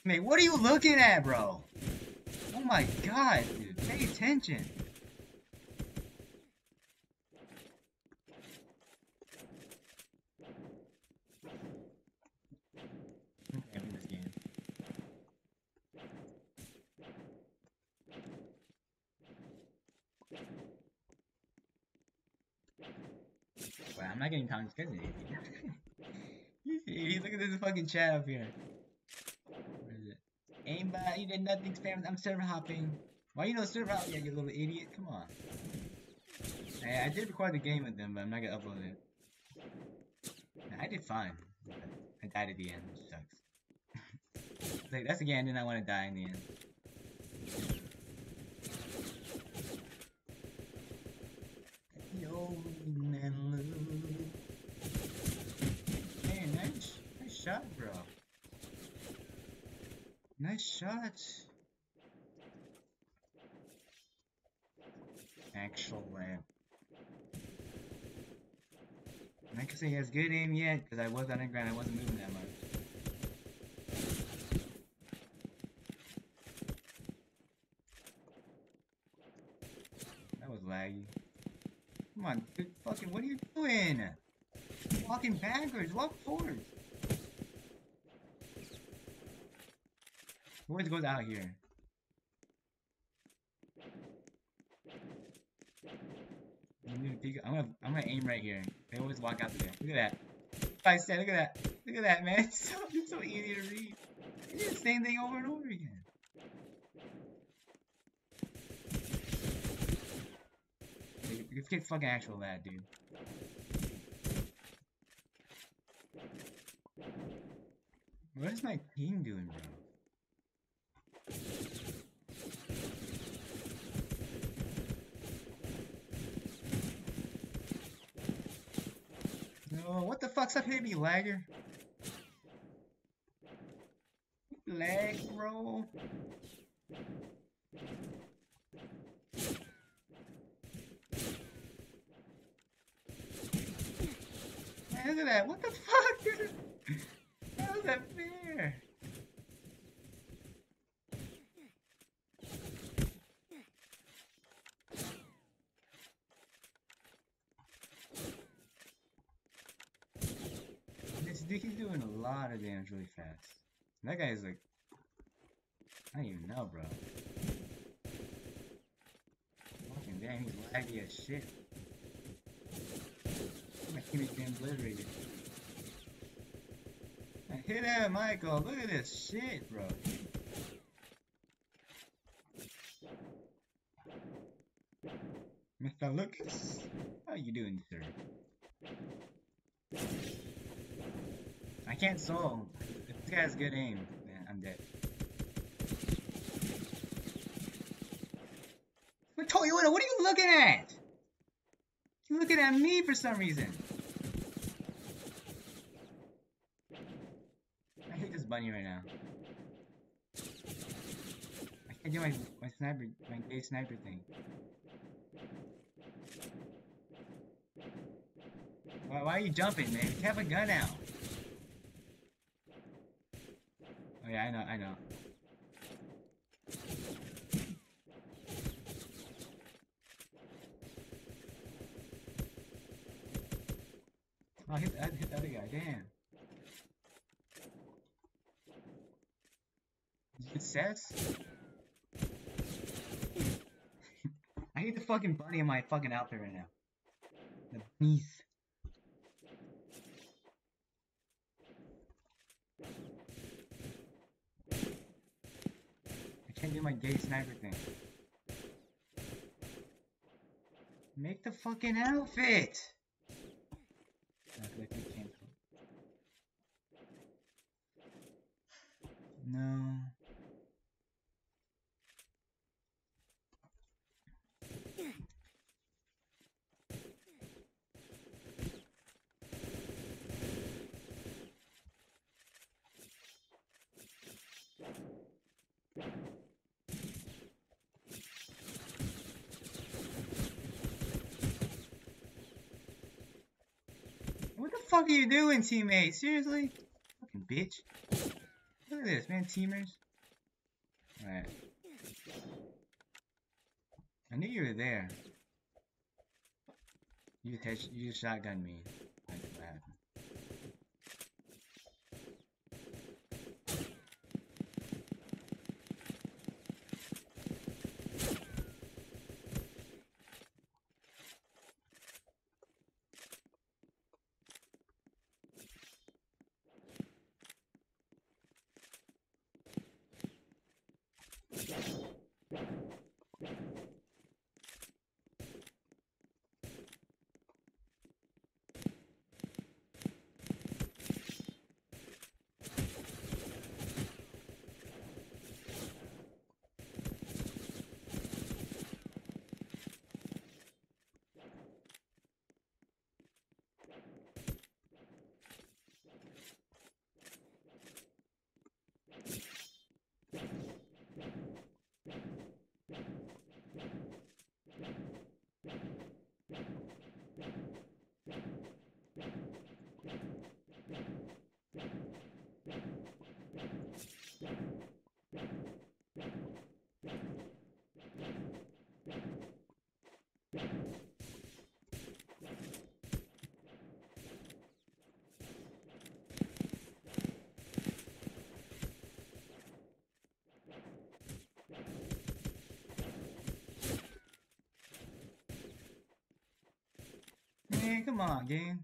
Mate, what are you looking at, bro? Oh my god, dude. Pay attention. Okay, win this game. Wow, I'm not getting comments because look at this fucking chat up here. Where is it? Aimbot, you did nothing, spam. I'm server hopping. Why you know server hopping, you little idiot? Come on. Hey, I did record the game with them, but I'm not gonna upload it. I did fine. I died at the end, which sucks. Like, that's the game I did not want to die in the end. Yo, man, hey, nice shot, bro. Nice shot. Actual lamp. I'm not gonna say he has good aim yet, because I was underground, I wasn't moving that much. That was laggy. Come on, dude, fucking, what are you doing? You're walking backwards, walk forward. Forwards goes out here. I'm gonna aim right here. They always walk out there. Look at that. I said, look at that. Look at that, man. It's so easy to read. You do the same thing over and over again. Let's get fucking actual lad, dude. What is my team doing, bro? No, what the fuck's up hitting me, lagger? Lag, bro. Man, look at that. What the fuck, dude? How is that fair? This dude, he's doing a lot of damage really fast. That guy is like, I don't even know, bro. Fucking damn, he's laggy as shit. My teammate's getting obliterated. Hit him, Michael. Look at this shit, bro. Mr. Lucas, how you doing, sir? I can't solo. If this guy has good aim, man, I'm dead. Toyota, what are you looking at? You're looking at me for some reason. I hate this bunny right now. I can't do my sniper, my gay sniper thing. Why are you jumping, man? You have a gun out. Oh yeah, I know. Oh, I hit the other guy, damn. Good sets? I hate the fucking bunny in my fucking outfit right now. The beast. I can't do my gay sniper thing. Make the fucking outfit! No. What the fuck are you doing, teammate? Seriously? Fucking bitch. Look at this, man, teamers. Alright. I knew you were there. You just shotgun me. That's what happened. Man, come on, game.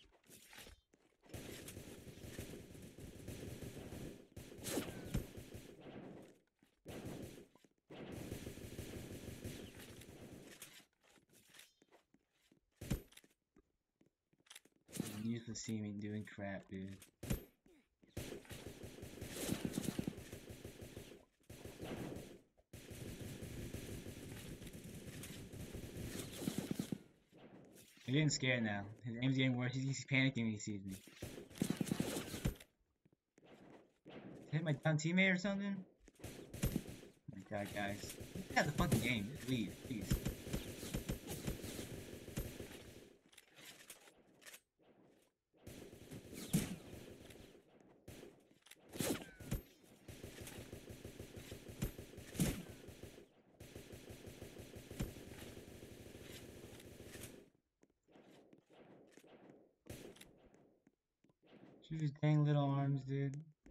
You used to see me doing crap, dude. I'm getting scared now. His aim's getting worse. He's panicking when he sees me. Hit my down teammate or something? Oh my god, guys. Get out of the fucking game. Just leave, please. Shoot his dang little arms, dude.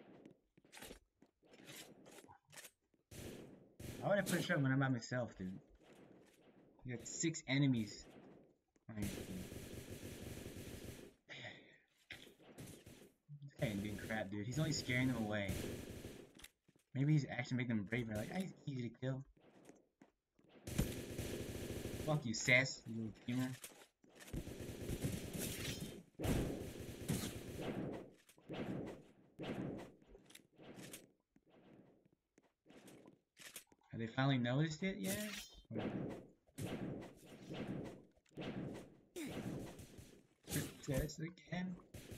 Why would I push up when I'm by myself, dude? You got 6 enemies on your team. This guy ain't doing crap, dude. He's only scaring them away. Maybe he's actually making them braver. Like, he's easy to kill. Fuck you, sass, you little gamer. Have they finally noticed it yet? Test again.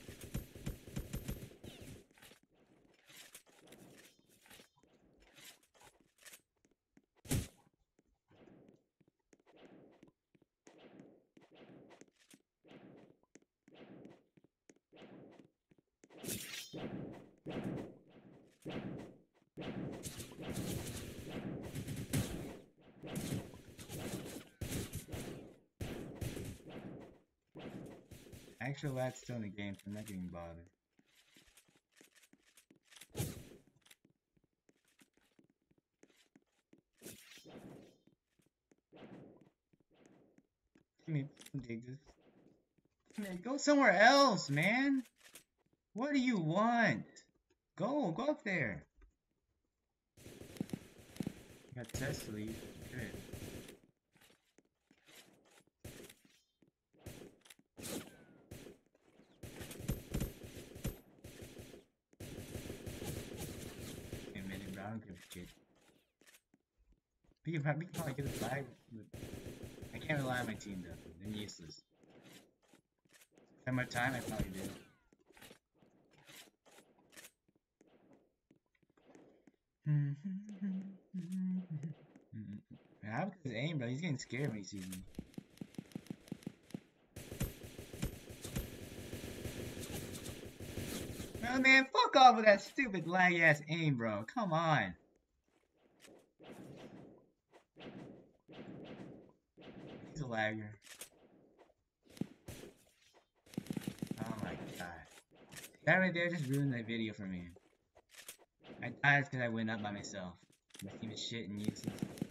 Actual lad's still in the game, so I'm not getting bothered. Give me dig this. Man, go somewhere else, man. What do you want? Go up there. Got test lead. Good. I don't give a shit. We can probably get a flag. I can't rely on my team though. They're useless. If I had more time, I probably do. How about his aim, bro? He's getting scared when he sees me. Oh man, fuck off with that stupid lag ass aim, bro. Come on. He's a lagger. Oh my god. That right there just ruined that video for me. I died because I went up by myself. My team is shit and useless.